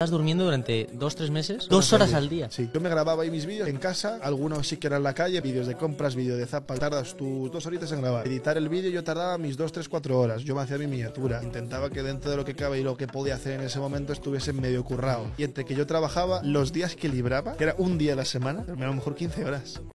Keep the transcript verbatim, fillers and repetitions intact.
Estás durmiendo durante dos, tres meses, dos horas al día. Sí, yo me grababa ahí mis vídeos en casa, algunos sí que eran en la calle, vídeos de compras, vídeos de zapas, tardas tus dos horitas en grabar. Editar el vídeo yo tardaba mis dos, tres, cuatro horas, yo me hacía mi miniatura, intentaba que dentro de lo que cabe y lo que podía hacer en ese momento estuviese medio currado. Y entre que yo trabajaba, los días que libraba, que era un día a la semana, a lo mejor quince horas.